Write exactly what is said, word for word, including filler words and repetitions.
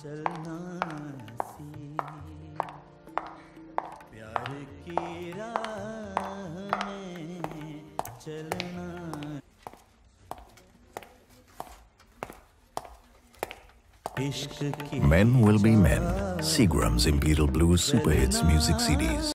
चलना सी प्यार की राह में चलना। Men will be men. Seagram's Imperial Blues Super Hits Music C Ds.